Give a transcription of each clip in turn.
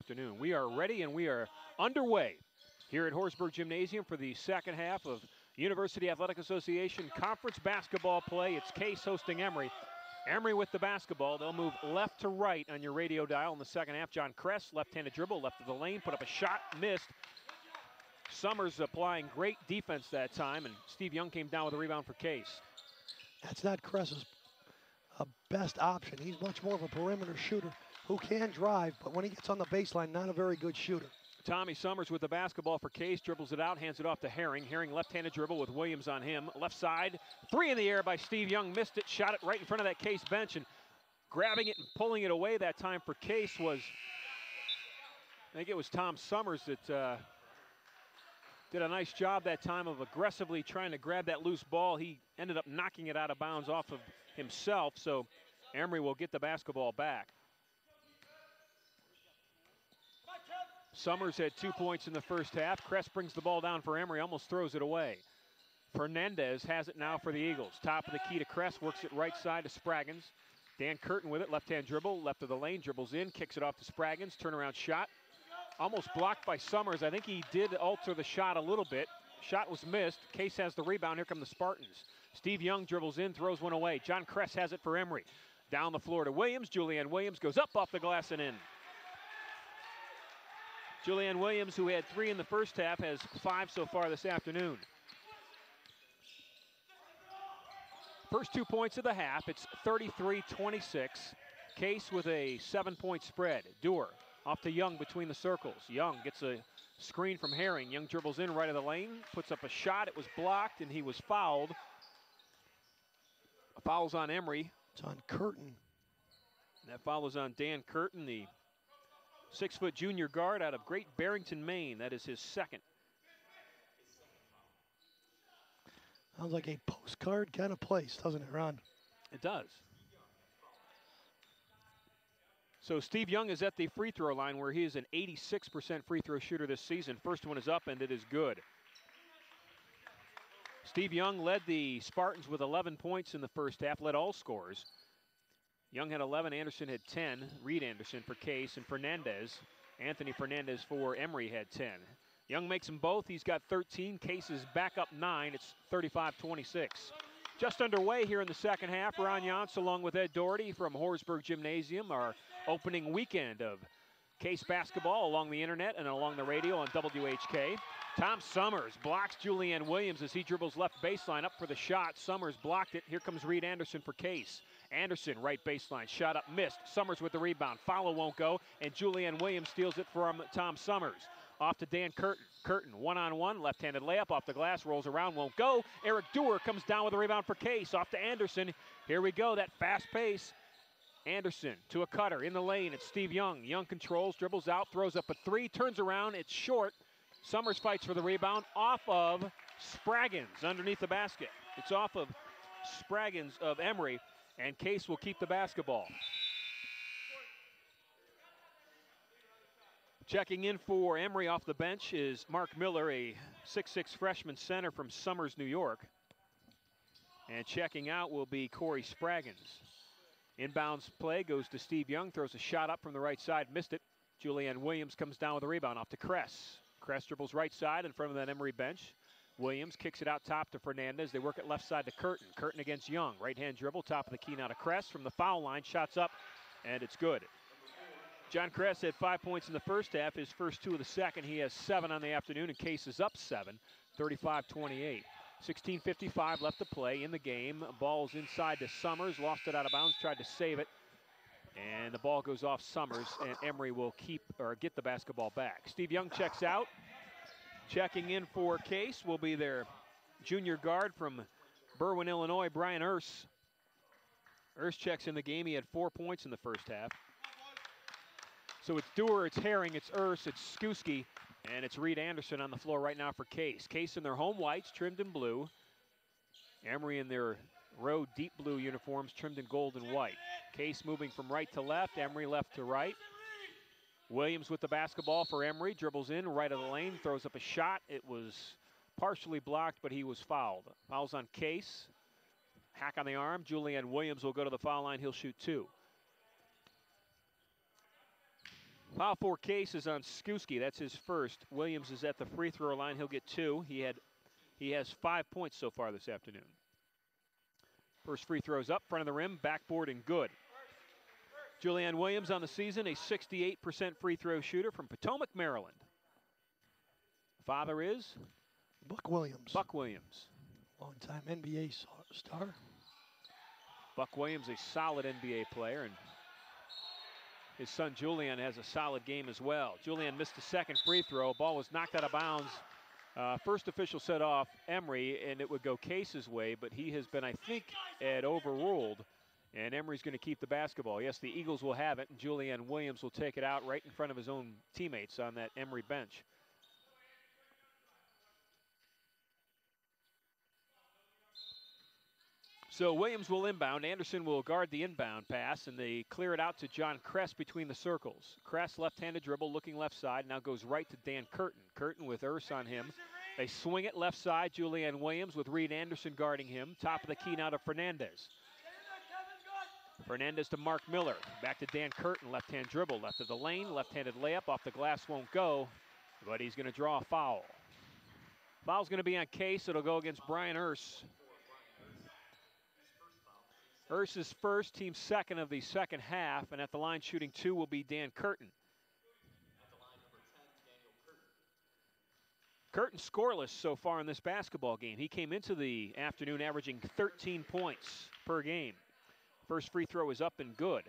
afternoon. We are ready and we are underway here at Horsburgh Gymnasium for the second half of University Athletic Association conference basketball play. It's Case hosting Emory. Emory with the basketball. They'll move left to right on your radio dial in the second half. John Kress, left-handed dribble, left of the lane, put up a shot, missed. Summers applying great defense that time, and Steve Young came down with a rebound for Case. That's not Kress's best option. He's much more of a perimeter shooter who can drive, but when he gets on the baseline, not a very good shooter. Tommy Summers with the basketball for Case, dribbles it out, hands it off to Herring. Herring left-handed dribble with Williams on him. Left side, three in the air by Steve Young, missed it, shot it right in front of that Case bench, and grabbing it and pulling it away that time for Case was, I think it was Tom Summers that did a nice job that time of aggressively trying to grab that loose ball. He ended up knocking it out of bounds off of himself, so Emory will get the basketball back. Summers had 2 points in the first half. Kress brings the ball down for Emory, almost throws it away. Fernandez has it now for the Eagles. Top of the key to Kress, works it right side to Spraggins. Dan Curtin with it, left-hand dribble, left of the lane, dribbles in, kicks it off to Spraggins, turnaround shot. Almost blocked by Summers. I think he did alter the shot a little bit. Shot was missed. Case has the rebound. Here come the Spartans. Steve Young dribbles in, throws one away. John Kress has it for Emory. Down the floor to Williams. Julianne Williams goes up off the glass and in. Julianne Williams, who had 3 in the first half, has 5 so far this afternoon. First 2 points of the half. It's 33-26. Case with a 7-point spread. Dewar off to Young between the circles. Young gets a screen from Herring. Young dribbles in right of the lane, puts up a shot. It was blocked, and he was fouled. Fouls on Emory. It's on Curtin. That foul is on Dan Curtin, the 6-foot junior guard out of Great Barrington, Maine. That is his second. Sounds like a postcard kind of place, doesn't it, Ron? It does. So Steve Young is at the free throw line where he is an 86% free throw shooter this season. First one is up and it is good. Steve Young led the Spartans with 11 points in the first half, led all scorers. Young had 11, Anderson had 10, Reed Anderson for Case, and Anthony Fernandez for Emory had 10. Young makes them both, he's got 13, Case is back up 9, it's 35-26. Just underway here in the second half, Ron Yance along with Ed Doherty from Horsburgh Gymnasium, our opening weekend of Case basketball along the internet and along the radio on WHK. Tom Summers blocks Julianne Williams as he dribbles left baseline up for the shot. Summers blocked it. Here comes Reed Anderson for Case. Anderson, right baseline, shot up, missed. Summers with the rebound. Follow won't go, and Julianne Williams steals it from Tom Summers. Off to Dan Curtin. Curtin, one-on-one, left-handed layup off the glass, rolls around, won't go. Eric Dewar comes down with a rebound for Case. Off to Anderson. Here we go, that fast pace. Anderson to a cutter in the lane. It's Steve Young. Young controls, dribbles out, throws up a 3, turns around, it's short. Summers fights for the rebound off of Spraggins underneath the basket. It's off of Spraggins of Emory, and Case will keep the basketball. Checking in for Emory off the bench is Mark Miller, a 6'6" freshman center from Somers, New York. And checking out will be Corey Spraggins. Inbounds play goes to Steve Young, throws a shot up from the right side, missed it. Julianne Williams comes down with a rebound off to Kress. Kress dribbles right side in front of that Emory bench. Williams kicks it out top to Fernandez. They work it left side to Curtin. Curtin against Young. Right-hand dribble, top of the key now to Kress. From the foul line, shots up, and it's good. John Kress had 5 points in the first half. His first 2 of the second. He has 7 on the afternoon, and Case is up 7, 35-28. 16:55 left to play in the game. Ball's inside to Summers. Lost it out of bounds, tried to save it. And the ball goes off Summers, and Emory will get the basketball back. Steve Young checks out. Checking in for Case will be their junior guard from Berwyn, Illinois, Brian Urs. Urs checks in the game. He had 4 points in the first half. So it's Dewar, it's Herring, it's Urs, it's Skuski, and it's Reed Anderson on the floor right now for Case. Case in their home whites, trimmed in blue. Emory in their road deep blue uniforms, trimmed in gold and white. Case moving from right to left, Emory left to right. Williams with the basketball for Emory, dribbles in, right of the lane, throws up a shot. It was partially blocked, but he was fouled. Fouls on Case. Hack on the arm. Julianne Williams will go to the foul line. He'll shoot 2. Foul for Case is on Skuski. That's his first. Williams is at the free throw line. He'll get 2. He has 5 points so far this afternoon. First free throw's up, front of the rim, backboard and good. Julianne Williams on the season, a 68% free throw shooter from Potomac, Maryland. Father is? Buck Williams. Buck Williams. Long-time NBA star. Buck Williams, a solid NBA player, and his son Julian has a solid game as well. Julian missed the second free throw. Ball was knocked out of bounds. First official set off Emory, and it would go Case's way, but he has been, I think, overruled, and Emory's going to keep the basketball. Yes, the Eagles will have it, and Julian Williams will take it out right in front of his own teammates on that Emory bench. So Williams will inbound. Anderson will guard the inbound pass, and they clear it out to John Kress between the circles. Kress, left-handed dribble, looking left side, now goes right to Dan Curtin. Curtin with Urs on him. They swing it left side. Julianne Williams with Reed Anderson guarding him. Top of the key now to Fernandez. Fernandez to Mark Miller. Back to Dan Curtin, left-hand dribble, left of the lane, left-handed layup, off the glass won't go, but he's going to draw a foul. Foul's going to be on Case. It'll go against Brian Urs. Urs' first, team second of the second half, and at the line shooting 2 will be Dan Curtin. Curtin scoreless so far in this basketball game. He came into the afternoon averaging 13 points per game. First free throw is up and good.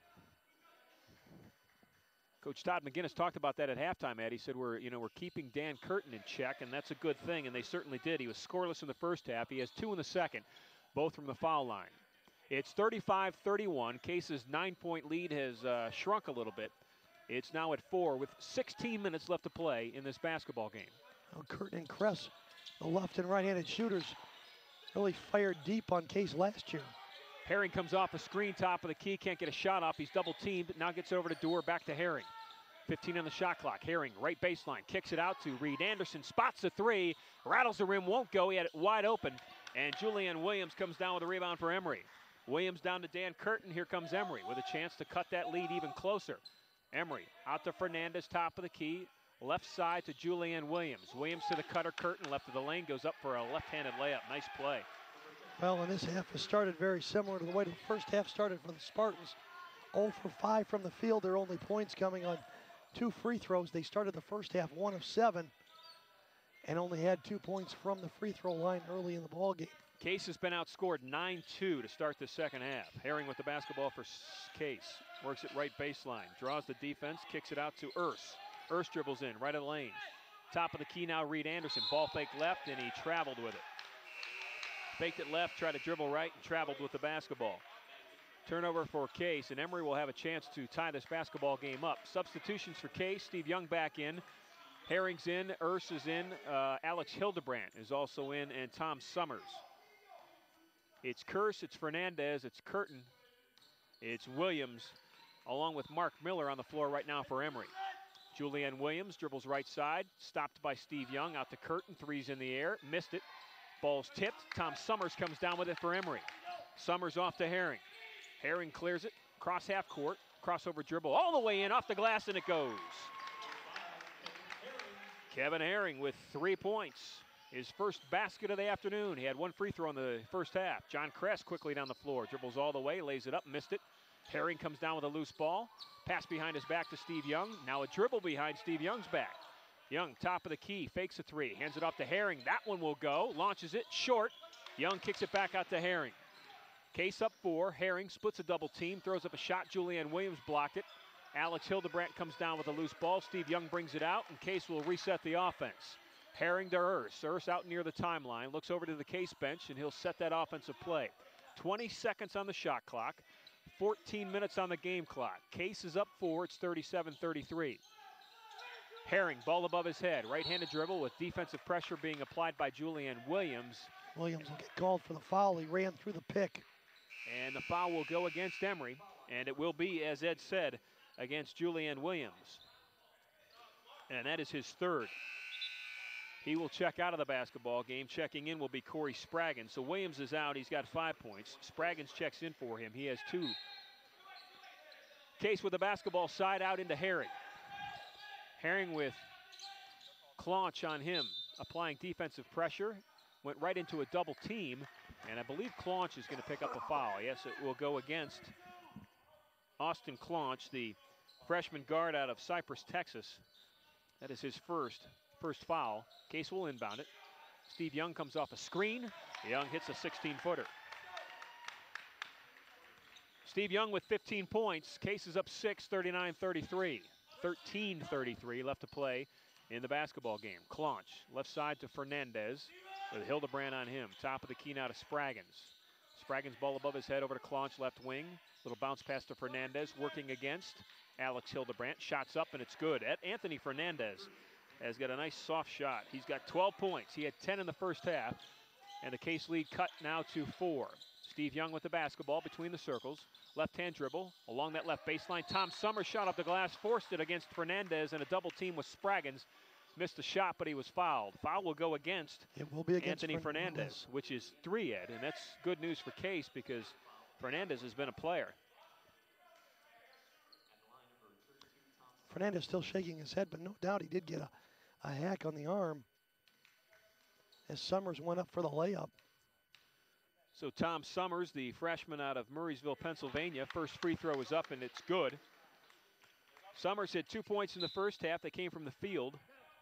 Coach Todd McGinnis talked about that at halftime, Ed. He said we're keeping Dan Curtin in check, and that's a good thing, and they certainly did. He was scoreless in the first half. He has 2 in the second, both from the foul line. It's 35-31. Case's 9-point lead has shrunk a little bit. It's now at 4 with 16 minutes left to play in this basketball game. Well, Curtin and Kress, the left and right-handed shooters, really fired deep on Case last year. Herring comes off a screen, top of the key, can't get a shot off. He's double teamed, now gets over to Dorr, back to Herring. 15 on the shot clock. Herring, right baseline, kicks it out to Reed Anderson, spots the 3, rattles the rim, won't go. He had it wide open, and Julianne Williams comes down with a rebound for Emory. Williams down to Dan Curtin. Here comes Emory with a chance to cut that lead even closer. Emory out to Fernandez, top of the key. Left side to Julianne Williams. Williams to the cutter. Curtin left of the lane, goes up for a left-handed layup. Nice play. Well, and this half has started very similar to the way the first half started for the Spartans. 0 for 5 from the field. Their only points coming on 2 free throws. They started the first half 1 of 7 and only had 2 points from the free throw line early in the ball game. Case has been outscored 9-2 to start the second half. Herring with the basketball for Case. Works it right baseline. Draws the defense. Kicks it out to Urs. Urs dribbles in right of the lane. Top of the key now, Reed Anderson. Ball fake left, and he traveled with it. Faked it left, tried to dribble right, and traveled with the basketball. Turnover for Case, and Emory will have a chance to tie this basketball game up. Substitutions for Case. Steve Young back in. Herring's in. Urs is in. Alex Hildebrandt is also in, and Tom Summers. It's Kurse, it's Fernandez, it's Curtin, it's Williams, along with Mark Miller on the floor right now for Emory. Julianne Williams dribbles right side, stopped by Steve Young, out to Curtin, 3's in the air, missed it. Ball's tipped, Tom Summers comes down with it for Emory. Summers off to Herring. Herring clears it, cross half court, crossover dribble, all the way in, off the glass, and it goes. Kevin Herring with 3 points. His first basket of the afternoon. He had 1 free throw in the first half. John Kress quickly down the floor. Dribbles all the way, lays it up, missed it. Herring comes down with a loose ball. Pass behind his back to Steve Young. Now a dribble behind Steve Young's back. Young, top of the key, fakes a 3. Hands it off to Herring. That one will go. Launches it, short. Young kicks it back out to Herring. Case up 4. Herring splits a double team. Throws up a shot. Julianne Williams blocked it. Alex Hildebrandt comes down with a loose ball. Steve Young brings it out, and Case will reset the offense. Herring to Urs. Urs out near the timeline. Looks over to the Case bench, and he'll set that offensive play. 20 seconds on the shot clock. 14 minutes on the game clock. Case is up 4. It's 37-33. Herring, ball above his head. Right-handed dribble with defensive pressure being applied by Julianne Williams. Williams will get called for the foul. He ran through the pick. And the foul will go against Emory. And it will be, as Ed said, against Julianne Williams. And that is his 3rd. He will check out of the basketball game. Checking in will be Corey Spraggins. So Williams is out. He's got 5 points. Spraggins checks in for him. He has 2. Case with the basketball side out into Herring. Herring with Claunch on him, applying defensive pressure. Went right into a double team, and I believe Claunch is going to pick up a foul. Yes, it will go against Austin Claunch, the freshman guard out of Cypress, Texas. That is his first foul. Case will inbound it. Steve Young comes off a screen. Young hits a 16-footer. Steve Young with 15 points. Case is up 6, 39-33. 13-33 left to play in the basketball game. Claunch, left side to Fernandez with Hildebrand on him. Top of the key now to Spraggins. Spraggins ball above his head over to Claunch, left wing. Little bounce pass to Fernandez, working against Alex Hildebrand. Shots up and it's good. Anthony Fernandez has got a nice soft shot. He's got 12 points. He had 10 in the first half, and the Case lead cut now to 4. Steve Young with the basketball between the circles. Left-hand dribble along that left baseline. Tom Summers shot off the glass, forced it against Fernandez, and a double team with Spraggins. Missed the shot, but he was fouled. Foul will go against, Anthony Fernandez, which is 3, Ed, and that's good news for Case because Fernandez has been a player. Fernandez still shaking his head, but no doubt he did get a hack on the arm as Summers went up for the layup. So Tom Summers, the freshman out of Murraysville, Pennsylvania, first free throw is up and it's good. Summers had 2 points in the first half. They came from the field.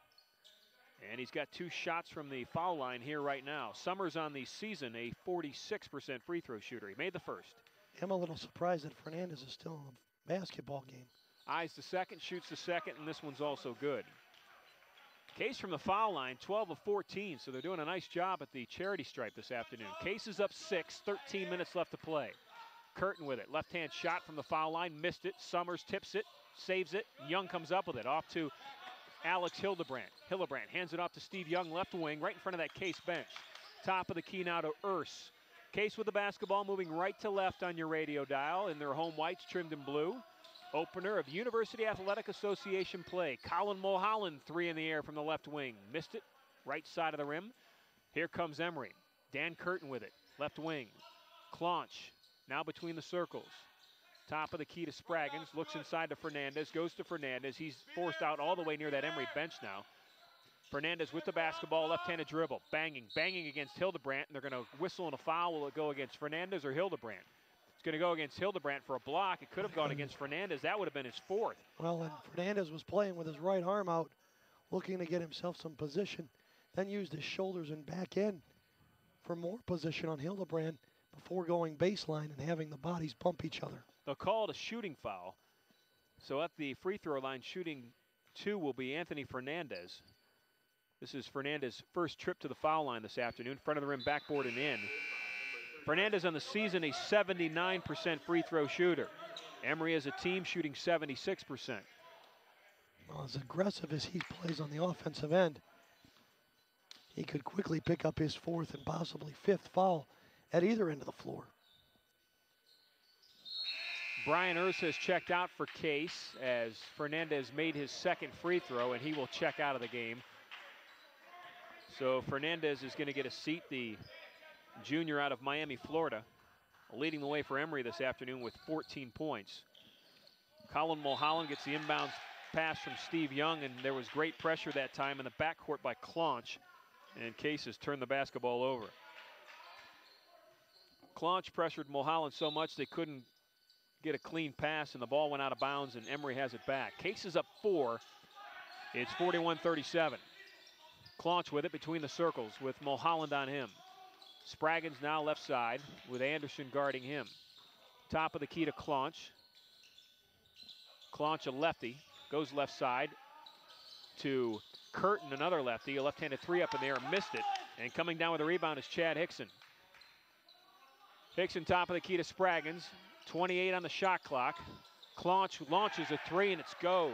And he's got 2 shots from the foul line here right now. Summers on the season, a 46% free throw shooter. He made the first. I'm a little surprised that Fernandez is still in the basketball game. Eyes the second, shoots the second, and this one's also good. Case from the foul line, 12 of 14, so they're doing a nice job at the charity stripe this afternoon. Case is up 6, 13 minutes left to play. Curtin with it, left-hand shot from the foul line, missed it. Summers tips it, saves it. Young comes up with it, off to Alex Hildebrand. Hildebrand hands it off to Steve Young, left wing, right in front of that Case bench. Top of the key now to Urs. Case with the basketball, moving right to left on your radio dial in their home whites trimmed in blue. Opener of University Athletic Association play. Colin Mulholland, 3 in the air from the left wing. Missed it, right side of the rim. Here comes Emory. Dan Curtin with it, left wing. Claunch, now between the circles. Top of the key to Spraggins, looks inside to Fernandez, goes to Fernandez. He's forced out all the way near that Emory bench now. Fernandez with the basketball, left-handed dribble, banging against Hildebrand, and they're going to whistle and a foul. Will it go against Fernandez or Hildebrand? It's going to go against Hildebrand for a block. It could have gone against Fernandez. That would have been his 4th. Well, and Fernandez was playing with his right arm out, looking to get himself some position, then used his shoulders and back end for more position on Hildebrand before going baseline and having the bodies bump each other. They'll call it a shooting foul. So at the free throw line, shooting 2 will be Anthony Fernandez. This is Fernandez's first trip to the foul line this afternoon. Front of the rim, backboard and in. Fernandez on the season, a 79% free throw shooter. Emory as a team shooting 76%. Well, as aggressive as he plays on the offensive end, he could quickly pick up his 4th and possibly 5th foul at either end of the floor. Brian Urs has checked out for Case as Fernandez made his 2nd free throw, and he will check out of the game. So Fernandez is going to get a seat, the junior out of Miami, Florida, leading the way for Emory this afternoon with 14 points. Colin Mulholland gets the inbounds pass from Steve Young, and there was great pressure that time in the backcourt by Claunch, and Case has turned the basketball over. Claunch pressured Mulholland so much they couldn't get a clean pass, and the ball went out of bounds, and Emory has it back. Case is up 4. It's 41-37. Claunch with it between the circles with Mulholland on him. Spraggins now left side with Anderson guarding him. Top of the key to Claunch. Claunch, a lefty, goes left side to Curtin, another lefty. A left-handed 3 up in the air, missed it. And coming down with a rebound is Chad Hickson. Hickson top of the key to Spraggins. 28 on the shot clock. Claunch launches a 3 and it goes.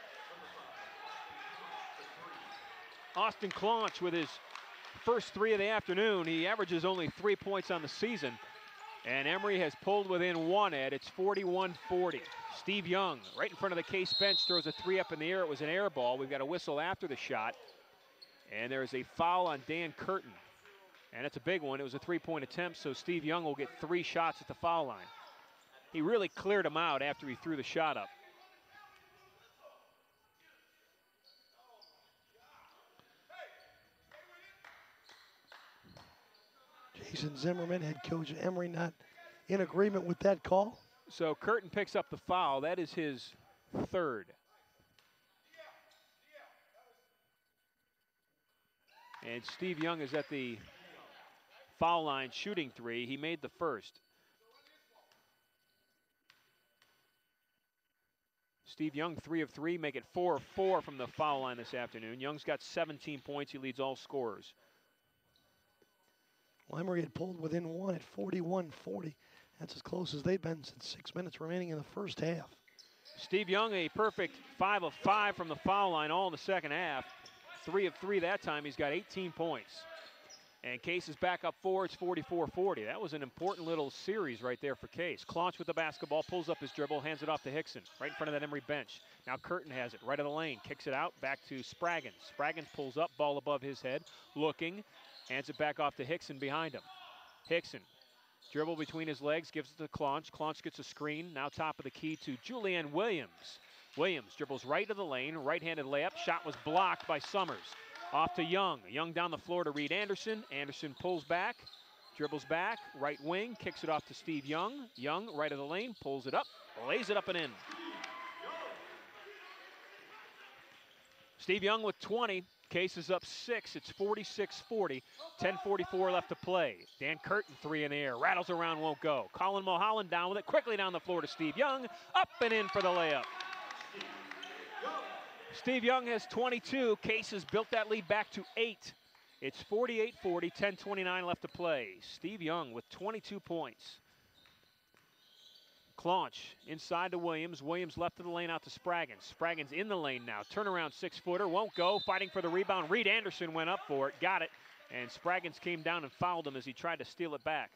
Austin Claunch with his first 3 of the afternoon. He averages only 3 points on the season. And Emory has pulled within 1, Ed. It's 41-40. Steve Young, right in front of the Case bench, throws a 3 up in the air. It was an air ball. We've got a whistle after the shot. And there is a foul on Dan Curtin. And it's a big one. It was a 3-point attempt, so Steve Young will get 3 shots at the foul line. He really cleared him out after he threw the shot up. Jason Zimmerman, head coach at Emory, not in agreement with that call. So Curtin picks up the foul. That is his third. And Steve Young is at the foul line shooting three. He made the first. Steve Young, 3 of 3, make it 4 of 4 from the foul line this afternoon. Young's got 17 points. He leads all scorers. Well, Emory had pulled within one at 41-40. That's as close as they've been since 6 minutes remaining in the first half. Steve Young, a perfect 5 of 5 from the foul line, all in the second half. 3 of 3 that time. He's got 18 points. And Case is back up 4. It's 44-40. That was an important little series right there for Case. Claunch with the basketball, pulls up his dribble, hands it off to Hickson, right in front of that Emory bench. Now Curtin has it, right of the lane, kicks it out, back to Spraggins. Spraggins pulls up, ball above his head, looking, hands it back off to Hickson behind him. Hickson, dribble between his legs, gives it to Claunch. Claunch gets a screen, now top of the key to Julianne Williams. Williams dribbles right of the lane, right-handed layup, shot was blocked by Summers. Off to Young. Young down the floor to Reed Anderson. Anderson pulls back, dribbles back, right wing, kicks it off to Steve Young. Young, right of the lane, pulls it up, lays it up and in. Steve Young with 20. Case is up 6. It's 46-40. 10:44 left to play. Dan Curtin, 3 in the air. Rattles around, won't go. Colin Mulholland down with it. Quickly down the floor to Steve Young. Up and in for the layup. Steve Young has 22. Case has built that lead back to 8. It's 48-40, 10:29 left to play. Steve Young with 22 points. Claunch inside to Williams. Williams left of the lane out to Spraggins. Spraggins in the lane now. Turnaround 6-footer, won't go. Fighting for the rebound. Reed Anderson went up for it, got it. And Spraggins came down and fouled him as he tried to steal it back.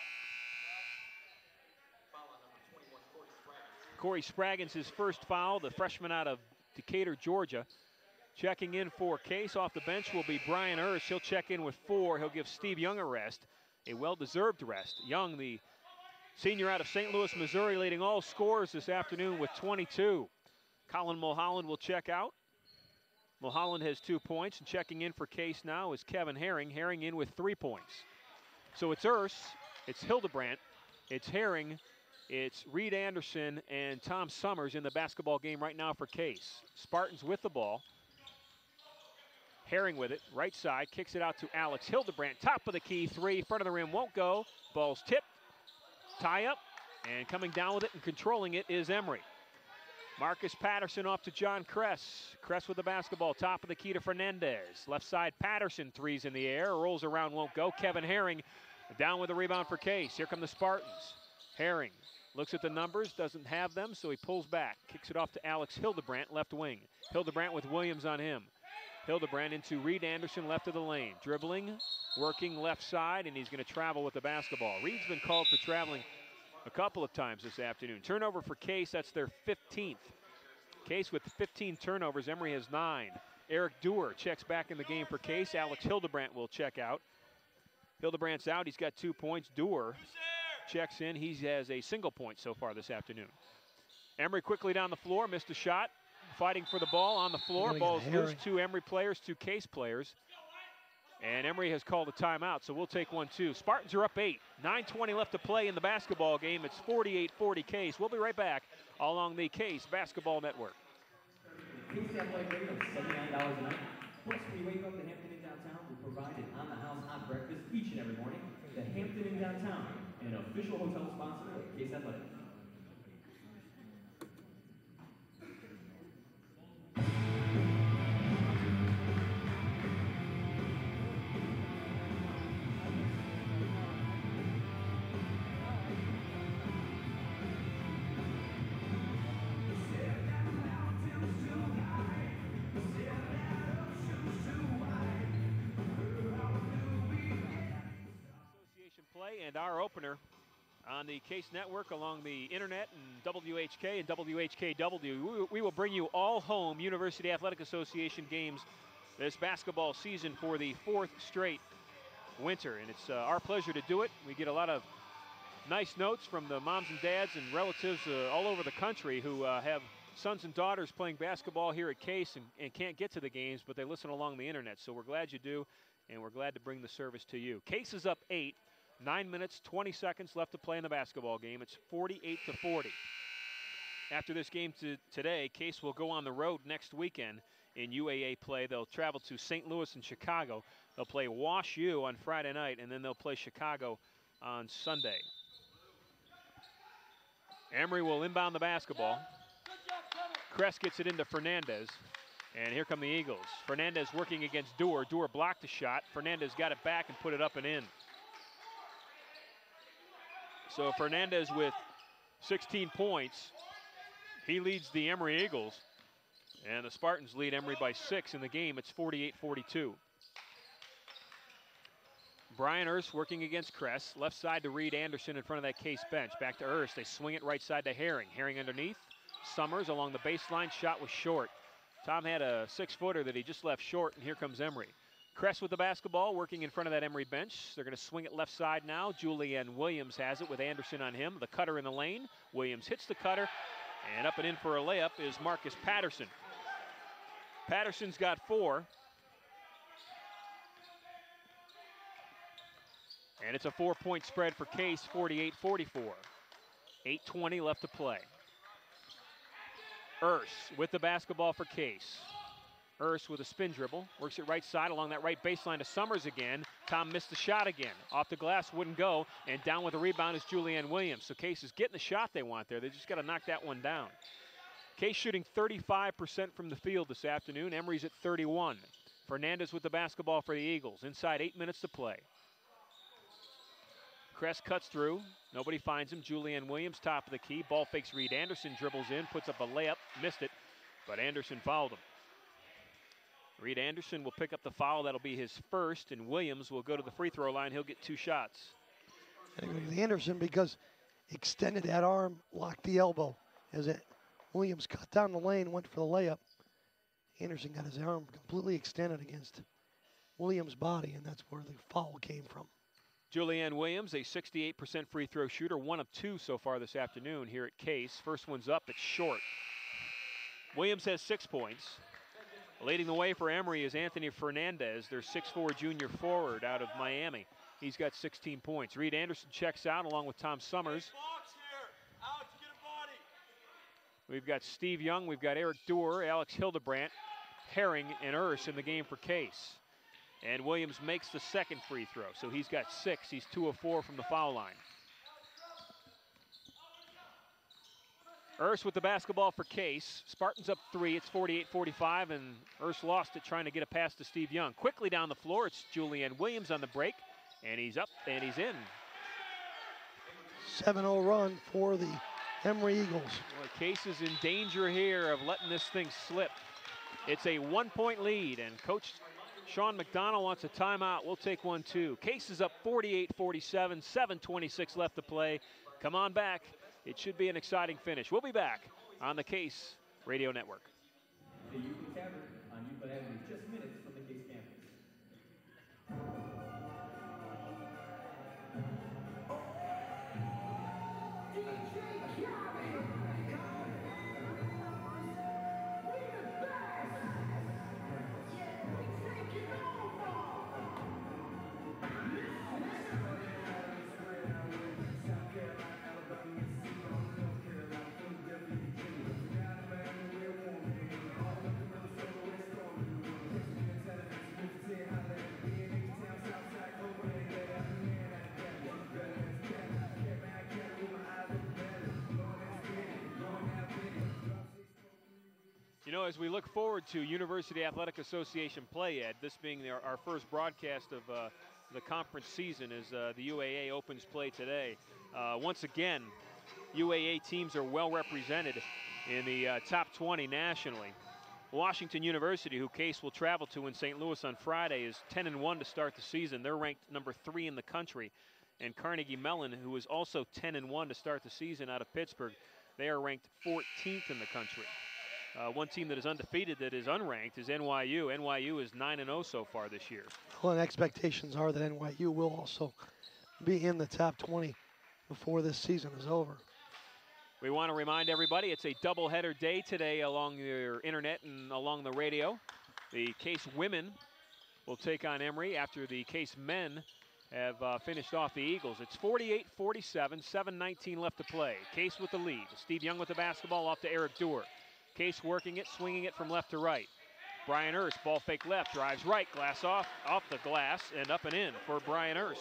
Corey Spraggins, his first foul, the freshman out of Decatur, Georgia. Checking in for Case off the bench will be Brian Urs. He'll check in with 4. He'll give Steve Young a rest, a well-deserved rest. Young, the senior out of St. Louis, Missouri, leading all scorers this afternoon with 22. Colin Mulholland will check out. Mulholland has 2 points, and checking in for Case now is Kevin Herring. Herring in with 3 points. So it's Urs, it's Hildebrandt, it's Herring, it's Reed Anderson and Tom Summers in the basketball game right now for Case. Spartans with the ball. Herring with it, right side, kicks it out to Alex Hildebrandt. Top of the key, 3, front of the rim, won't go. Ball's tipped, tie up, and coming down with it and controlling it is Emory. Marcus Patterson off to John Kress. Kress with the basketball, top of the key to Fernandez. Left side, Patterson, 3's in the air, rolls around, won't go. Kevin Herring down with the rebound for Case. Here come the Spartans. Herring looks at the numbers, doesn't have them, so he pulls back. Kicks it off to Alex Hildebrandt, left wing. Hildebrandt with Williams on him. Hildebrandt into Reed Anderson, left of the lane. Dribbling, working left side, and he's going to travel with the basketball. Reed's been called for traveling a couple of times this afternoon. Turnover for Case, that's their 15th. Case with 15 turnovers, Emory has 9. Eric Dewar checks back in the game for Case. Alex Hildebrandt will check out. Hildebrandt's out, he's got 2 points. Dewar checks in, he has a single point so far this afternoon. Emory quickly down the floor, missed a shot. Fighting for the ball on the floor. Ball's loose, 2 Emory players, 2 Case players. And Emory has called a timeout, so we'll take 1 too. Spartans are up 8. 9:20 left to play in the basketball game. It's 48-40 Case. We'll be right back along the Case Basketball Network. Case athletic rate of $79 a night. Plus, when you wake up the Hampton Inn Downtown, we provide an on-the-house hot breakfast each and every morning. The Hampton Inn Downtown, an official hotel sponsor of Case Athletic. And our opener on the Case Network along the internet and WHK and WHKW. We will bring you all home University Athletic Association games this basketball season for the 4th straight winter. And it's our pleasure to do it. We get a lot of nice notes from the moms and dads and relatives all over the country who have sons and daughters playing basketball here at Case and can't get to the games, but they listen along the internet. So we're glad you do, and we're glad to bring the service to you. Case is up 8. 9 minutes, 20 seconds left to play in the basketball game. It's 48-40. After this game today, Case will go on the road next weekend in UAA play. They'll travel to St. Louis and Chicago. They'll play Wash U on Friday night, and then they'll play Chicago on Sunday. Emory will inbound the basketball. Kress gets it into Fernandez, and here come the Eagles. Fernandez working against Dewar. Dewar blocked the shot. Fernandez got it back and put it up and in. So Fernandez with 16 points. He leads the Emory Eagles, and the Spartans lead Emory by 6 in the game. It's 48-42. Brian Urs working against Kress. Left side to Reed Anderson in front of that Case bench. Back to Urs. They swing it right side to Herring. Herring underneath. Summers along the baseline. Shot was short. Tom had a 6-footer that he just left short, and here comes Emory. Kress with the basketball, working in front of that Emory bench. They're going to swing it left side now. Julian Williams has it with Anderson on him. The cutter in the lane. Williams hits the cutter. And up and in for a layup is Marcus Patterson. Patterson's got 4. And it's a 4-point spread for Case, 48-44. 8:20 left to play. Urs with the basketball for Case. Urs with a spin dribble, works it right side along that right baseline to Summers again. Tom missed the shot again. Off the glass, wouldn't go, and down with the rebound is Julianne Williams. So Case is getting the shot they want there. They just got to knock that one down. Case shooting 35% from the field this afternoon. Emory's at 31. Fernandez with the basketball for the Eagles. Inside 8 minutes to play. Kress cuts through. Nobody finds him. Julianne Williams, top of the key. Ball fakes Reed Anderson, dribbles in, puts up a layup, missed it, but Anderson fouled him. Reed Anderson will pick up the foul. That'll be his first, and Williams will go to the free throw line. He'll get 2 shots. And Anderson, because extended that arm, locked the elbow. As Williams cut down the lane, went for the layup. Anderson got his arm completely extended against Williams' body, and that's where the foul came from. Julianne Williams, a 68% free throw shooter, 1 of 2 so far this afternoon here at Case. First one's up, it's short. Williams has 6 points. Leading the way for Emory is Anthony Fernandez, their 6'4" junior forward out of Miami. He's got 16 points. Reed Anderson checks out along with Tom Summers. We've got Steve Young, we've got Eric Dewar, Alex Hildebrandt, Herring, and Urs in the game for Case. And Williams makes the second free throw, so he's got 6. He's 2 of 4 from the foul line. Urs with the basketball for Case. Spartans up 3. It's 48-45, and Urs lost it trying to get a pass to Steve Young. Quickly down the floor, it's Julianne Williams on the break, and he's up and he's in. 7-0 run for the Emory Eagles. Well, Case is in danger here of letting this thing slip. It's a 1-point lead, and Coach Sean McDonald wants a timeout. We'll take one too. Case is up 48-47, 7:26 left to play. Come on back. It should be an exciting finish. We'll be back on the Case Radio Network. The UP Tavern on Euclid Avenue, just minutes from the Case campus. You know, as we look forward to University Athletic Association play, Ed, this being our first broadcast of the conference season as the UAA opens play today. Once again, UAA teams are well represented in the top 20 nationally. Washington University, who Case will travel to in St. Louis on Friday, is 10-1 to start the season. They're ranked number 3 in the country. And Carnegie Mellon, who is also 10-1 to start the season out of Pittsburgh, they are ranked 14th in the country. One team that is undefeated that is unranked is NYU. NYU is 9-0 so far this year. Well, and expectations are that NYU will also be in the top 20 before this season is over. We want to remind everybody it's a doubleheader day today along your internet and along the radio. The Case women will take on Emory after the Case men have finished off the Eagles. It's 48-47, 7:19 left to play. Case with the lead. Steve Young with the basketball off to Eric Dewar. Case working it, swinging it from left to right. Brian Urs, ball fake left, drives right, glass off the glass, and up and in for Brian Urs.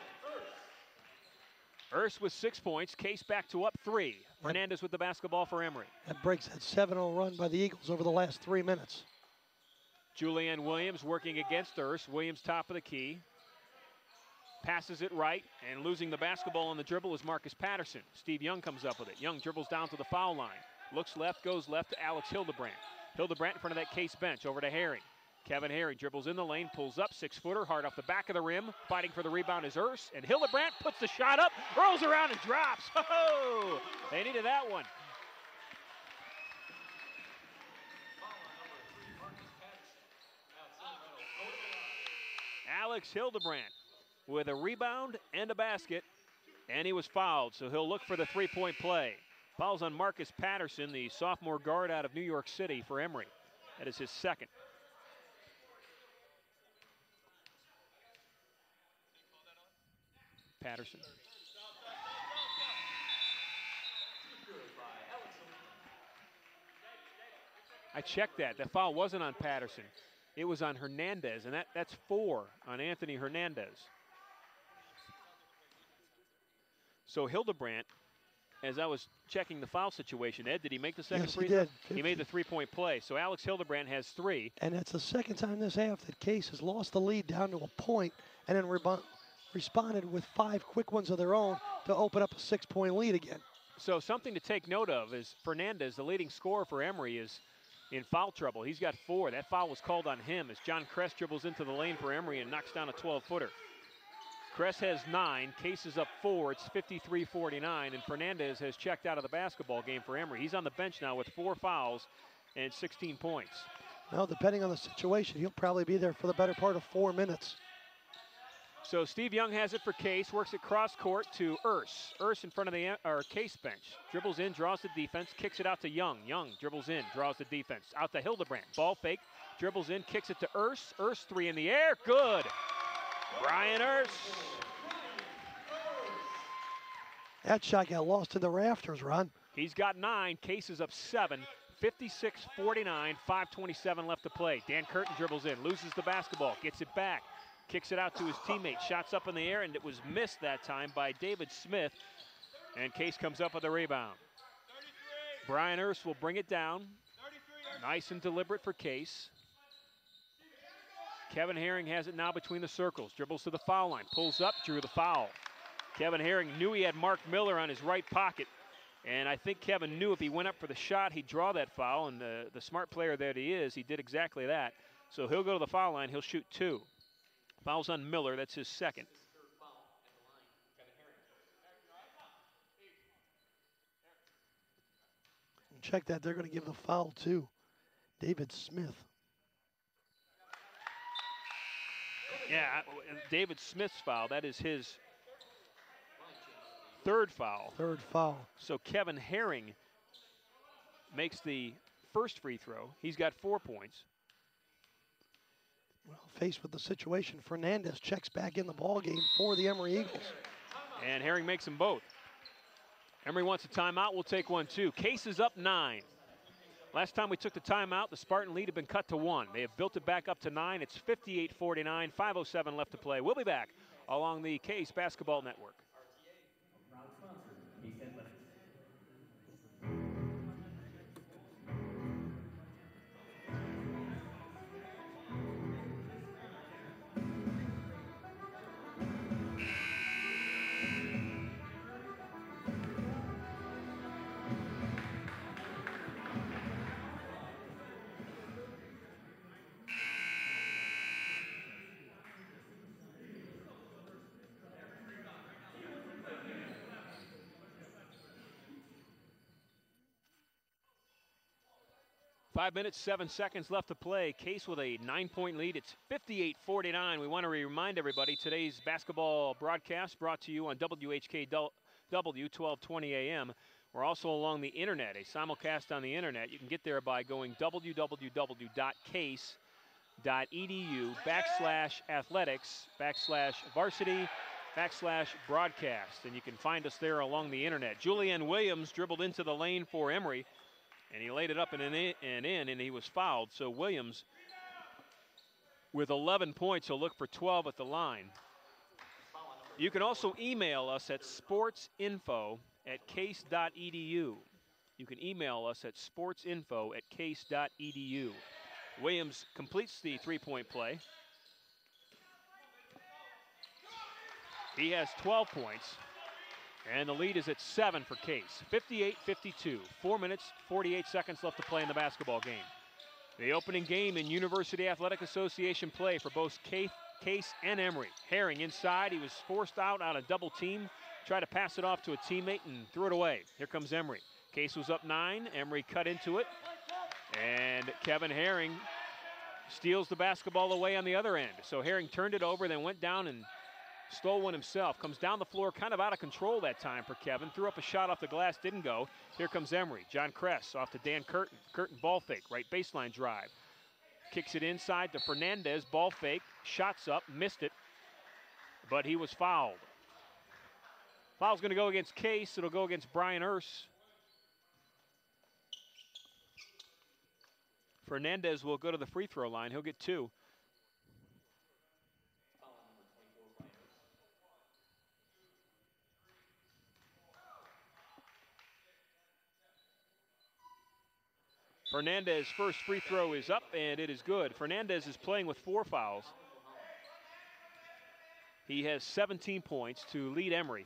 Urs with 6 points, Case back to up 3. Fernandez with the basketball for Emory. That breaks that 7-0 run by the Eagles over the last 3 minutes. Julianne Williams working against Urs. Williams top of the key. Passes it right, and losing the basketball on the dribble is Marcus Patterson. Steve Young comes up with it. Young dribbles down to the foul line. Looks left, goes left to Alex Hildebrandt. Hildebrandt in front of that Case bench, over to Herring. Kevin Herring dribbles in the lane, pulls up, 6-footer, hard off the back of the rim. Fighting for the rebound is Urs, and Hildebrandt puts the shot up, rolls around and drops. Oh, they needed that one. Alex Hildebrandt with a rebound and a basket, and he was fouled, so he'll look for the three-point play. Fouls on Marcus Patterson, the sophomore guard out of New York City for Emory. That is his second. Patterson. I checked that. That foul wasn't on Patterson. It was on Hernandez, and that's 4 on Anthony Hernandez. So Hildebrandt, as I was checking the foul situation, Ed, did he make the second free throw? Yes, he did. He made the three-point play. So Alex Hildebrandt has 3. And it's the second time this half that Case has lost the lead down to a point and then responded with 5 quick ones of their own to open up a 6-point lead again. So something to take note of is Fernandez, the leading scorer for Emory, is in foul trouble. He's got 4. That foul was called on him as John Kress dribbles into the lane for Emory and knocks down a 12-footer. Kress has 9, Case is up 4, it's 53-49, and Fernandez has checked out of the basketball game for Emory. He's on the bench now with 4 fouls and 16 points. Well, depending on the situation, he'll probably be there for the better part of 4 minutes. So Steve Young has it for Case, works it cross court to Urs. Urs in front of the Case bench. Dribbles in, draws the defense, kicks it out to Young. Young dribbles in, draws the defense. Out to Hildebrandt, ball fake, dribbles in, kicks it to Urs. Urs 3 in the air, good. Brian Urs. That shot got lost in the rafters, Ron. He's got 9, Case is up 7. 56-49, 5:27 left to play. Dan Curtin dribbles in, loses the basketball, gets it back. Kicks it out to his teammate, shots up in the air, and it was missed that time by David Smith. And Case comes up with a rebound. Brian Urs will bring it down. Nice and deliberate for Case. Kevin Herring has it now between the circles. Dribbles to the foul line, pulls up, drew the foul. Kevin Herring knew he had Mark Miller on his right pocket. And I think Kevin knew if he went up for the shot, he'd draw that foul. And the smart player that he is, he did exactly that. So he'll go to the foul line, he'll shoot 2. Fouls on Miller, that's his second. Check that, they're going to give the foul to David Smith. Yeah, David Smith's foul, that is his 3rd foul. 3rd foul. So Kevin Herring makes the first free throw. He's got 4 points. Well, faced with the situation, Fernandez checks back in the ball game for the Emory Eagles. And Herring makes them both. Emory wants a timeout. We'll take one, too. Case is up 9. Last time we took the timeout, the Spartan lead had been cut to 1. They have built it back up to 9. It's 58-49, 5:07 left to play. We'll be back along the Case Basketball Network. 5 minutes, 7 seconds left to play. Case with a 9-point lead. It's 58-49. We want to remind everybody today's basketball broadcast brought to you on WHKW 1220 AM. We're also along the internet, a simulcast on the internet. You can get there by going www.case.com. case.edu/athletics/varsity/broadcast. And you can find us there along the internet. Julian Williams dribbled into the lane for Emory, and he laid it up and in, and he was fouled. So Williams, with 11 points, will look for 12 at the line. You can also email us at sportsinfo@case.edu. You can email us at sportsinfo@case.edu. Williams completes the three-point play. He has 12 points, and the lead is at 7 for Case. 58-52, 4 minutes, 48 seconds left to play in the basketball game. The opening game in University Athletic Association play for both Case and Emory. Herring inside, he was forced out on a double team, tried to pass it off to a teammate and threw it away. Here comes Emory. Case was up 9, Emory cut into it, and Kevin Herring steals the basketball away on the other end. So Herring turned it over, then went down and stole one himself. Comes down the floor, kind of out of control that time for Kevin. Threw up a shot off the glass, didn't go. Here comes Emory. John Kress off to Dan Curtin. Curtin ball fake, right baseline drive. Kicks it inside to Fernandez, ball fake, shots up, missed it, but he was fouled. Foul's gonna go against Case, it'll go against Brian Urs. Fernandez will go to the free throw line, he'll get 2. Fernandez' first free throw is up, and it is good. Fernandez is playing with 4 fouls. He has 17 points to lead Emory.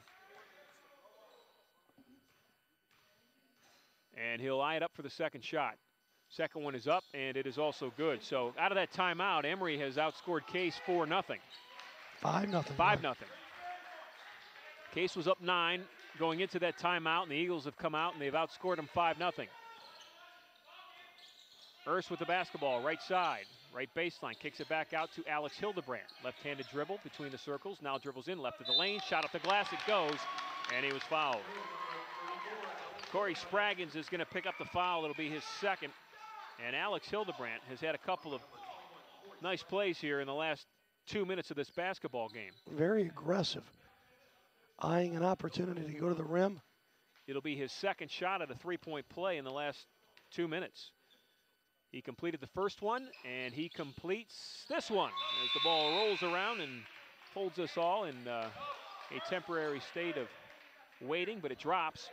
And he'll eye it up for the second shot. Second one is up, and it is also good. So out of that timeout, Emory has outscored Case 4-0. 5-0. 5-0. Case was up 9 going into that timeout, and the Eagles have come out, and they've outscored them 5-0. Urs with the basketball, right side, right baseline, kicks it back out to Alex Hildebrandt. Left-handed dribble between the circles, now dribbles in, left of the lane, shot up the glass, it goes, and he was fouled. Corey Spraggins is gonna pick up the foul, it'll be his second. And Alex Hildebrandt has had a couple of nice plays here in the last 2 minutes of this basketball game. Very aggressive, eyeing an opportunity to go to the rim. It'll be his second shot at a three-point play in the last 2 minutes. He completed the first one, and he completes this one as the ball rolls around and holds us all in a temporary state of waiting, but it drops.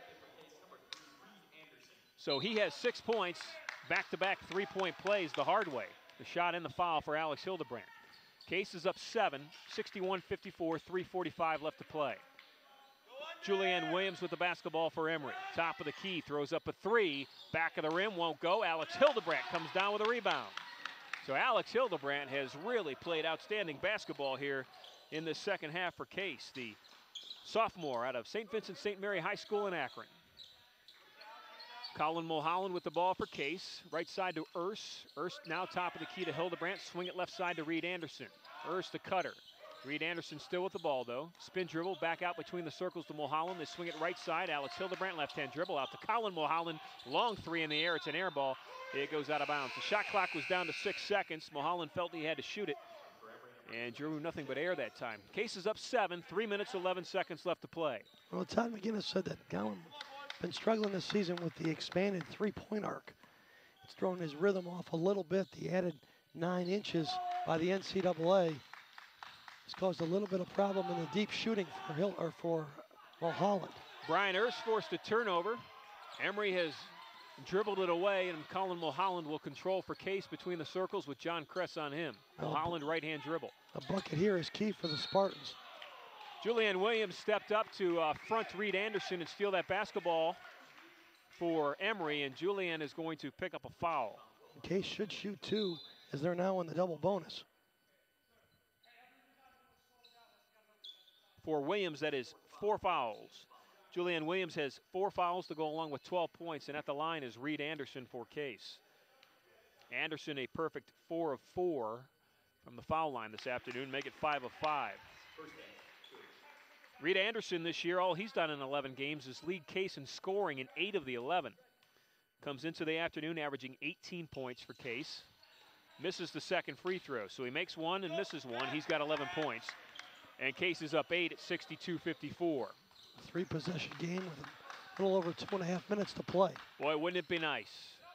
So he has 6 points, back-to-back three-point plays the hard way. The shot and the foul for Alex Hildebrandt. Case is up 7, 61-54, 3:45 left to play. Julianne Williams with the basketball for Emory. Top of the key, throws up a 3. Back of the rim, won't go. Alex Hildebrandt comes down with a rebound. So Alex Hildebrandt has really played outstanding basketball here in the second half for Case, the sophomore out of St. Vincent St. Mary High School in Akron. Colin Mulholland with the ball for Case. Right side to Urs. Urs now top of the key to Hildebrandt. Swing it left side to Reed Anderson. Urs the cutter. Reed Anderson still with the ball, though. Spin dribble, back out between the circles to Mulholland. They swing it right side. Alex Hildebrandt, left-hand dribble out to Colin Mulholland. Long 3 in the air. It's an air ball. It goes out of bounds. The shot clock was down to 6 seconds. Mulholland felt he had to shoot it and drew nothing but air that time. Case is up 7, 3 minutes, 11 seconds left to play. Well, Todd McGinnis said that Colin been struggling this season with the expanded three-point arc. It's thrown his rhythm off a little bit. The added 9 inches by the NCAA has caused a little bit of problem in the deep shooting for Mulholland. Brian Urs forced a turnover. Emory has dribbled it away, and Colin Mulholland will control for Case between the circles with John Kress on him. Mulholland right-hand dribble. A bucket here is key for the Spartans. Julianne Williams stepped up to front Reed Anderson and steal that basketball for Emory, and Julianne is going to pick up a foul. Case should shoot 2 as they're now in the double bonus. For Williams, that is 4 fouls. Julianne Williams has 4 fouls to go along with 12 points, and at the line is Reed Anderson for Case. Anderson a perfect 4 of 4 from the foul line this afternoon, make it 5 of 5. Reed Anderson this year, all he's done in 11 games is lead Case in scoring in 8 of the 11. Comes into the afternoon averaging 18 points for Case. misses the second free throw. So he makes one and misses one. He's got 11 points. And Case is up 8 at 62-54. 3-possession game with a little over 2.5 minutes to play. Boy, wouldn't it be nice?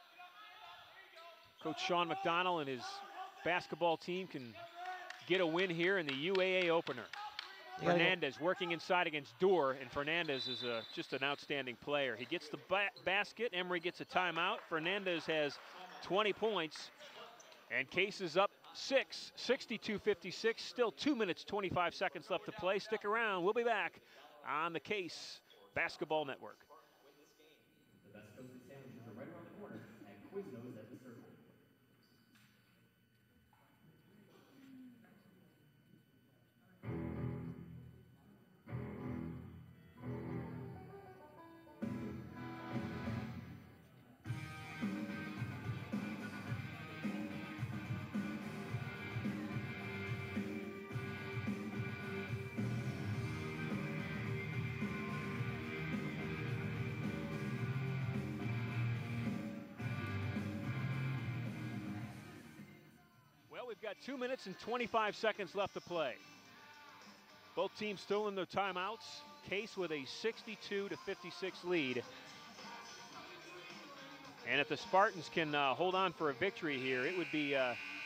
Coach Sean McDonnell and his basketball team can get a win here in the UAA opener. Fernandez working inside against Dorr, and Fernandez is just an outstanding player. He gets the basket. Emory gets a timeout. Fernandez has 20 points, and Case is up 6, 62-56. Still 2 minutes, 25 seconds left to play. Stick around. We'll be back on the Case Basketball Network. The best toasted sandwiches are right around the corner at Quiznos at the Circle. We've got 2 minutes and 25 seconds left to play. Both teams still in their timeouts. Case with a 62-56 lead. And if the Spartans can hold on for a victory here, it would be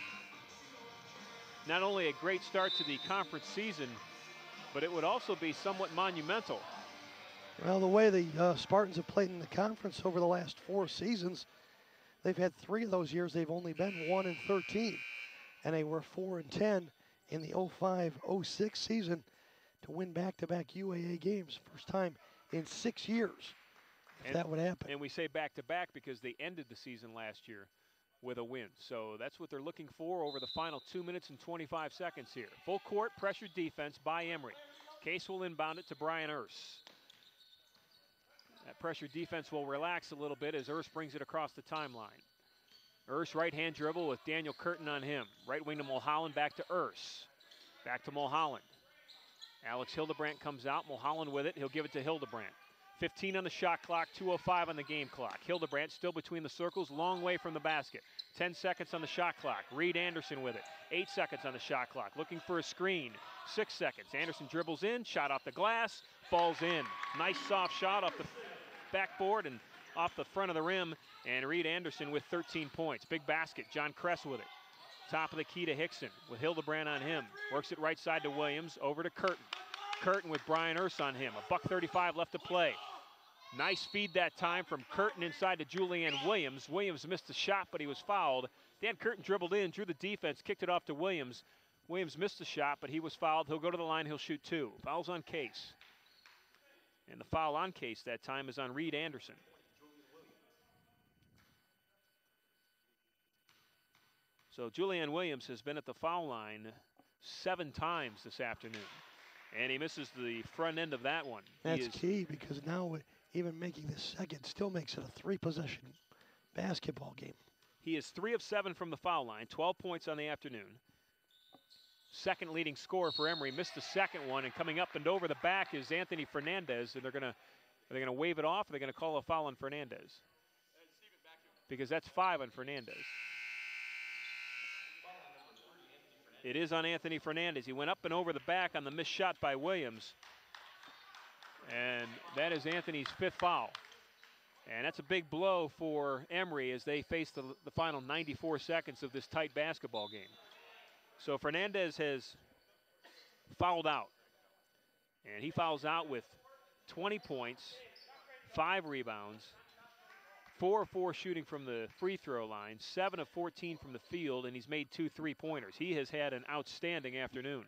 not only a great start to the conference season, but it would also be somewhat monumental. Well, the way the Spartans have played in the conference over the last 4 seasons, they've had 3 of those years they've only been 1-13. And they were 4-10 in the 05-06 season to win back-to-back UAA games. First time in 6 years, if that would happen. And we say back-to-back because they ended the season last year with a win. So that's what they're looking for over the final 2 minutes and 25 seconds here. Full court pressure defense by Emory. Case will inbound it to Brian Urs. That pressure defense will relax a little bit as Urs brings it across the timeline. Urs right-hand dribble with Daniel Curtin on him. Right wing to Mulholland, back to Urs. Back to Mulholland. Alex Hildebrandt comes out. Mulholland with it. He'll give it to Hildebrandt. 15 on the shot clock, 2:05 on the game clock. Hildebrandt still between the circles, long way from the basket. 10 seconds on the shot clock. Reed Anderson with it. 8 seconds on the shot clock. Looking for a screen. 6 seconds. Anderson dribbles in, shot off the glass, falls in. Nice soft shot off the backboard and off the front of the rim, and Reed Anderson with 13 points. Big basket, John Kress with it. Top of the key to Hickson with Hildebrandt on him. Works it right side to Williams, over to Curtin. Curtin with Brian Urs on him. $1:35 left to play. Nice feed that time from Curtin inside to Julian Williams. Williams missed the shot, but he was fouled. Dan Curtin dribbled in, drew the defense, kicked it off to Williams. Williams missed the shot, but he was fouled. He'll go to the line, he'll shoot 2. Fouls on Case. And the foul on Case that time is on Reed Anderson. So Julian Williams has been at the foul line 7 times this afternoon. And he misses the front end of that one. That's key, because now even making this second still makes it a 3-possession basketball game. He is 3 of 7 from the foul line, 12 points on the afternoon. Second leading scorer for Emory, missed the second one, and coming up and over the back is Anthony Fernandez, and are they gonna wave it off, or are they gonna call a foul on Fernandez? Because that's 5 on Fernandez. It is on Anthony Fernandez. He went up and over the back on the missed shot by Williams. And that is Anthony's 5th foul. And that's a big blow for Emory as they face the final 94 seconds of this tight basketball game. So Fernandez has fouled out. And he fouls out with 20 points, 5 rebounds, 4 of 4 shooting from the free throw line, 7 of 14 from the field, and he's made 2 3-pointers. He has had an outstanding afternoon.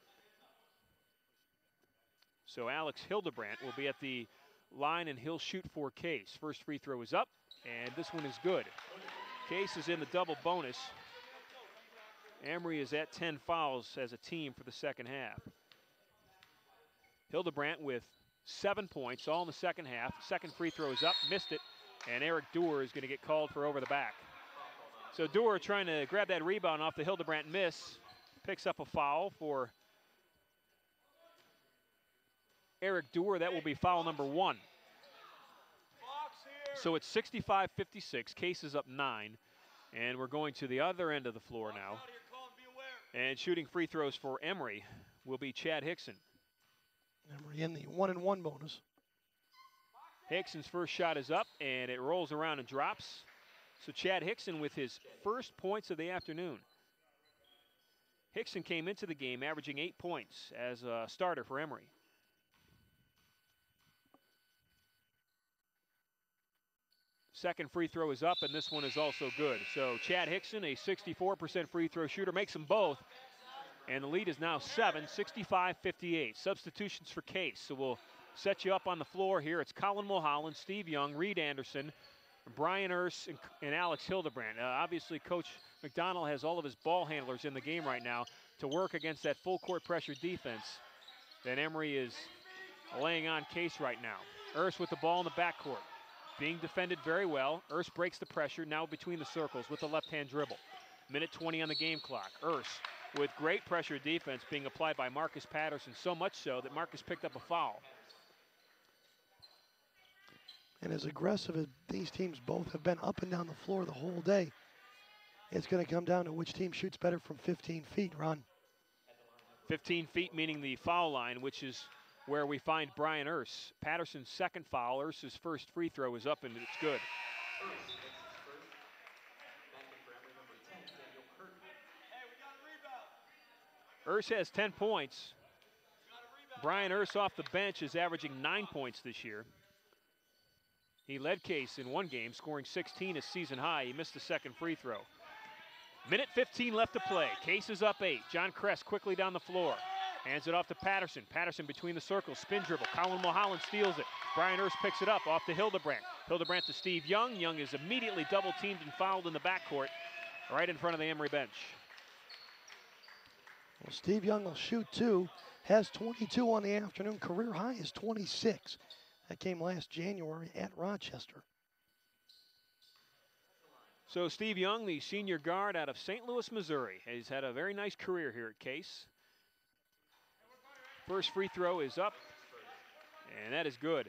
So Alex Hildebrandt will be at the line, and he'll shoot for Case. First free throw is up, and this one is good. Case is in the double bonus. Emory is at 10 fouls as a team for the second half. Hildebrandt with 7 points, all in the second half. Second free throw is up, missed it, and Eric Doer is going to get called for over the back. So Doer trying to grab that rebound off the Hildebrandt miss, picks up a foul for Eric Doer. That will be foul number 1. So it's 65-56. Case is up 9. And we're going to the other end of the floor now. And shooting free throws for Emory will be Chad Hickson. Emory in the 1-and-1 bonus. Hickson's first shot is up, and it rolls around and drops. So Chad Hickson with his first points of the afternoon. Hickson came into the game averaging 8 points as a starter for Emory. Second free throw is up, and this one is also good. So Chad Hickson, a 64% free throw shooter, makes them both. And the lead is now 7, 65-58. Substitutions for Case. So we'll set you up on the floor here. It's Colin Mulholland, Steve Young, Reed Anderson, Brian Urs, and Alex Hildebrand. Obviously, Coach McDonald has all of his ball handlers in the game right now to work against that full court pressure defense that Emory is laying on Case right now. Urs with the ball in the backcourt. Being defended very well. Urs breaks the pressure, now between the circles with the left-hand dribble. Minute 20 on the game clock. Urs with great pressure defense being applied by Marcus Patterson, so much so that Marcus picked up a foul. And as aggressive as these teams both have been up and down the floor the whole day, it's going to come down to which team shoots better from 15 feet, Ron. 15 feet meaning the foul line, which is where we find Brian Urs. Patterson's second foul. Urs's first free throw is up, and it's good. Urs has 10 points. Brian Urs off the bench is averaging 9 points this year. He led Case in one game, scoring 16, his season high. He missed the second free throw. Minute 15 left to play. Case is up 8. John Kress quickly down the floor. Hands it off to Patterson. Patterson between the circles, spin dribble. Colin Mulholland steals it. Brian Urs picks it up off to Hildebrand. Hildebrand to Steve Young. Young is immediately double teamed and fouled in the backcourt right in front of the Emory bench. Well, Steve Young will shoot 2. Has 22 on the afternoon. Career high is 26. That came last January at Rochester. So Steve Young, the senior guard out of St. Louis, Missouri, has had a very nice career here at Case. First free throw is up, and that is good.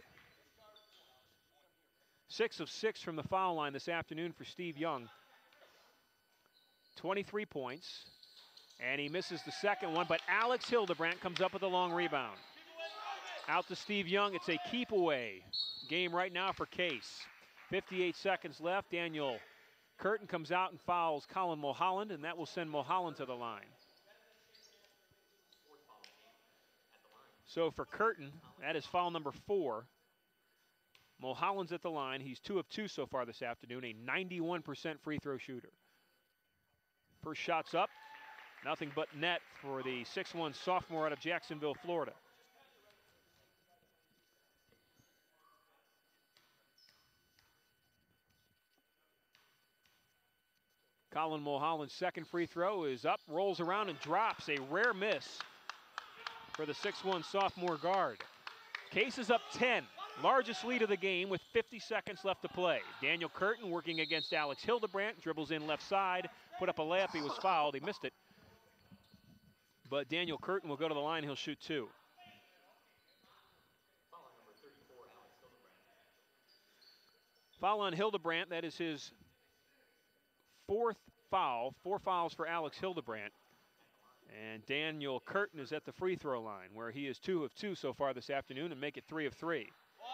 6 of 6 from the foul line this afternoon for Steve Young. 23 points, and he misses the second one, but Alex Hildebrand comes up with a long rebound. Out to Steve Young. It's a keep away game right now for Case. 58 seconds left. Daniel Curtin comes out and fouls Colin Mulholland, and that will send Mulholland to the line. So for Curtin, that is foul number 4. Mulholland's at the line. He's 2 of 2 so far this afternoon, a 91% free throw shooter. First shot's up. Nothing but net for the 6'1 sophomore out of Jacksonville, Florida. Colin Mulholland's second free throw is up, rolls around and drops. A rare miss for the 6'1 sophomore guard. Case is up 10, largest lead of the game with 50 seconds left to play. Daniel Curtin working against Alex Hildebrand, dribbles in left side, put up a layup, he was fouled, he missed it. But Daniel Curtin will go to the line, he'll shoot 2. Foul on Hildebrand, that is his 4th foul. 4 fouls for Alex Hildebrand. And Daniel Curtin is at the free throw line, where he is 2 of 2 so far this afternoon and make it 3 of 3.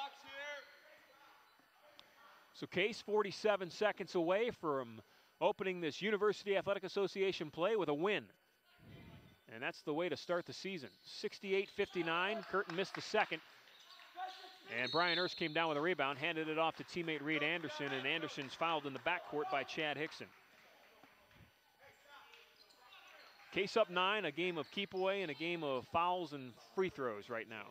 So Case 47 seconds away from opening this University Athletic Association play with a win. And that's the way to start the season. 68-59, Curtin missed the second. And Brian Urs came down with a rebound, handed it off to teammate Reed Anderson, and Anderson's fouled in the backcourt by Chad Hickson. Case up 9, a game of keep away and a game of fouls and free throws right now.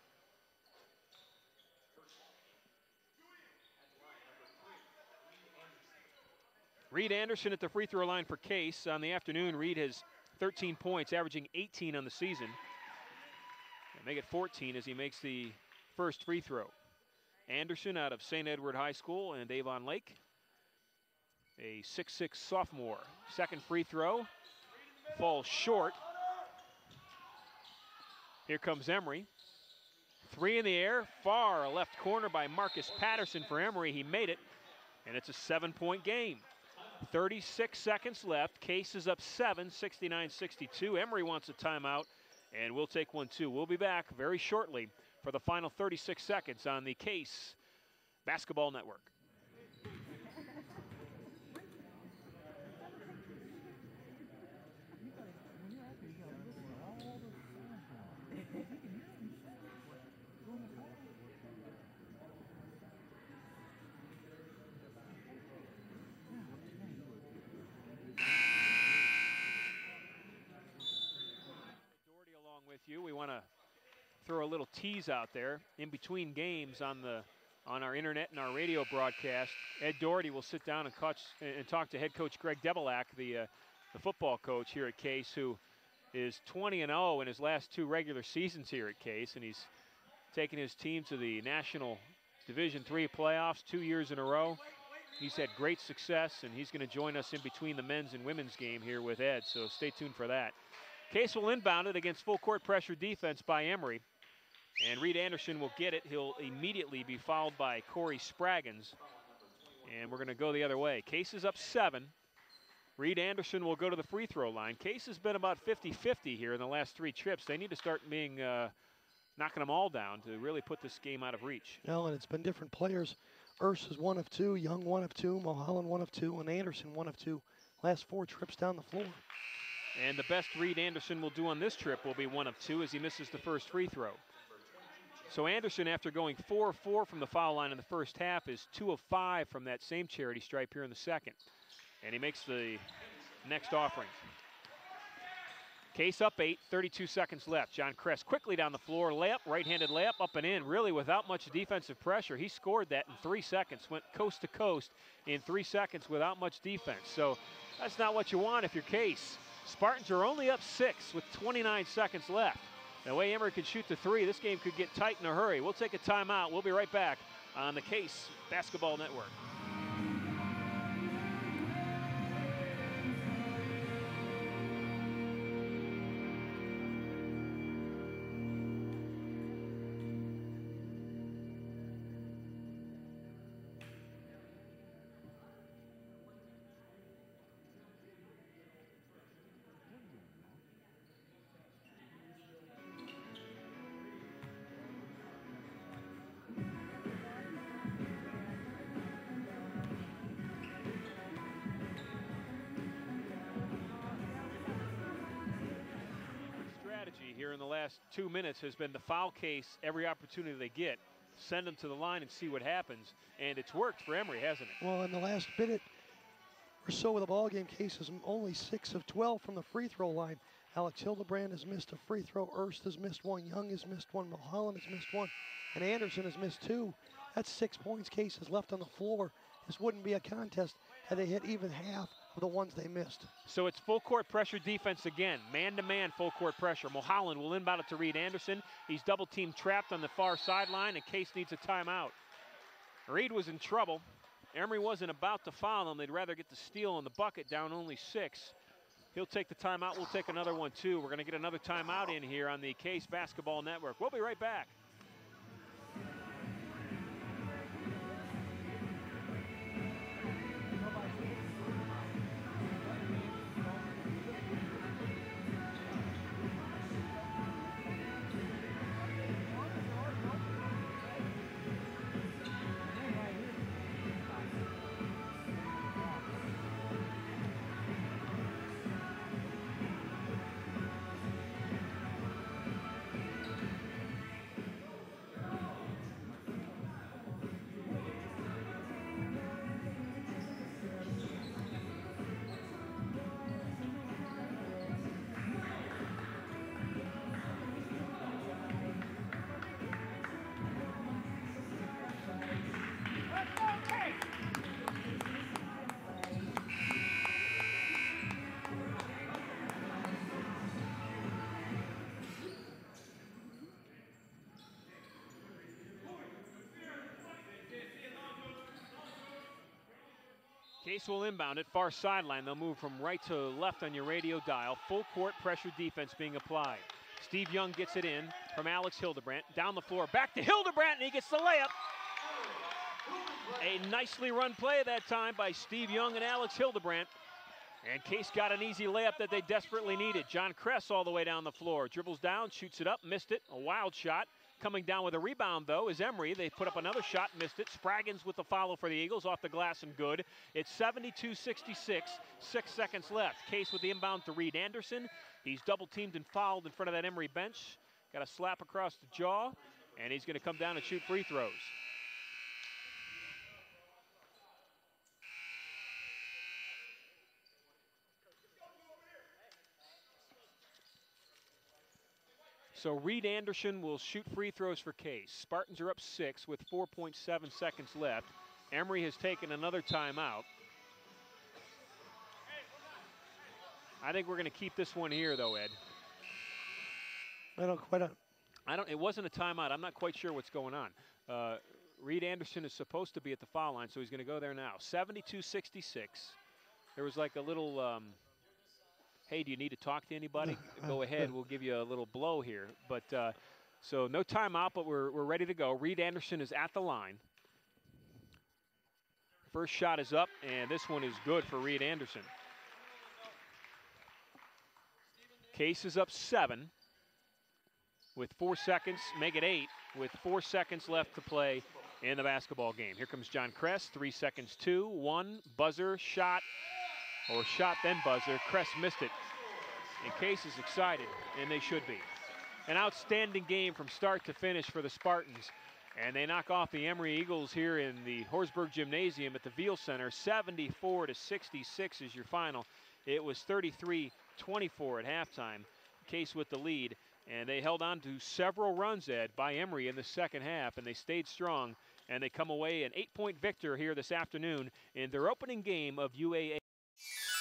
Reed Anderson at the free throw line for Case. On the afternoon, Reed has 13 points, averaging 18 on the season. And make it 14 as he makes the first free throw. Anderson out of St. Edward High School and Avon Lake. A 6'6 sophomore. Second free throw. Falls short. Here comes Emory. 3 in the air, far left corner by Marcus Patterson for Emory. He made it, and it's a 7-point game. 36 seconds left. Case is up 7, 69-62. Emory wants a timeout, and we'll take one too. We'll be back very shortly for the final 36 seconds on the Case Basketball Network. We want to throw a little tease out there. In between games on our internet and our radio broadcast, Ed Doherty will sit down and talk to head coach Greg Debelak, the football coach here at Case, who is 20-0 in his last 2 regular seasons here at Case, and he's taken his team to the National Division III playoffs 2 years in a row. He's had great success, and he's going to join us in between the men's and women's game here with Ed, so stay tuned for that. Case will inbound it against full court pressure defense by Emory. And Reed Anderson will get it. He'll immediately be fouled by Corey Spraggins. And we're going to go the other way. Case is up 7. Reed Anderson will go to the free throw line. Case has been about 50-50 here in the last 3 trips. They need to start being knocking them all down to really put this game out of reach. No, and it's been different players. Urs is 1 of 2, Young 1 of 2, Mulholland 1 of 2, and Anderson 1 of 2. Last 4 trips down the floor. And the best Reed Anderson will do on this trip will be 1 of 2 as he misses the first free throw. So Anderson, after going 4 of 4 from the foul line in the first half, is 2 of 5 from that same charity stripe here in the second. And he makes the next offering. Case up 8, 32 seconds left. John Kress quickly down the floor, layup, right-handed layup, up and in, really without much defensive pressure. He scored that in 3 seconds, went coast to coast in 3 seconds without much defense. So that's not what you want if you're Case. Spartans are only up 6 with 29 seconds left. The way Emory can shoot the 3, this game could get tight in a hurry. We'll take a timeout. We'll be right back on the Case Basketball Network. Here in the last 2 minutes has been the foul Case every opportunity they get. Send them to the line and see what happens. And it's worked for Emory, hasn't it? Well, in the last minute or so of the ball game, Case is only 6 of 12 from the free throw line. Alex Hildebrand has missed a free throw. Urs has missed 1. Young has missed 1. Mulholland has missed 1. And Anderson has missed 2. That's 6 points Case has left on the floor. This wouldn't be a contest had they hit even half of the ones they missed. So it's full court pressure defense again. Man-to-man full court pressure. Mulholland will inbound it to Reed Anderson. He's double team trapped on the far sideline, and Case needs a timeout. Reed was in trouble. Emory wasn't about to foul him. They'd rather get the steal in the bucket, down only 6. He'll take the timeout. We'll take another one too. We're going to get another timeout in here on the Case Basketball Network. We'll be right back. Case will inbound it, far sideline. They'll move from right to left on your radio dial. Full court pressure defense being applied. Steve Young gets it in from Alex Hildebrandt. Down the floor, back to Hildebrandt, and he gets the layup. A nicely run play that time by Steve Young and Alex Hildebrandt. And Case got an easy layup that they desperately needed. John Kress all the way down the floor. Dribbles down, shoots it up, missed it. A wild shot. Coming down with a rebound, though, is Emory. They put up another shot, missed it. Spraggins with the follow for the Eagles, off the glass and good. It's 72-66, 6 seconds left. Case with the inbound to Reed Anderson. He's double-teamed and fouled in front of that Emory bench. Got a slap across the jaw, and he's going to come down and shoot free throws. So Reed Anderson will shoot free throws for Case. Spartans are up 6 with 4.7 seconds left. Emory has taken another timeout. I think we're going to keep this one here, though, Ed. It wasn't a timeout. I'm not quite sure what's going on. Reed Anderson is supposed to be at the foul line, so he's going to go there now. 72-66. There was like a little, hey, do you need to talk to anybody? Go ahead, we'll give you a little blow here. But so no timeout, but we're ready to go. Reed Anderson is at the line. First shot is up, and this one is good for Reed Anderson. Case is up 7 with 4 seconds, make it 8 with 4 seconds left to play in the basketball game. Here comes John Kress, 3 seconds, 2, 1, buzzer, shot, or shot then buzzer. Kress missed it. And Case is excited, and they should be. An outstanding game from start to finish for the Spartans. And they knock off the Emory Eagles here in the Horsburgh Gymnasium at the Veal Center. 74-66 is your final. It was 33-24 at halftime. Case with the lead. And they held on to several runs, Ed, by Emory in the second half, and they stayed strong. And they come away an 8-point victor here this afternoon in their opening game of UAA.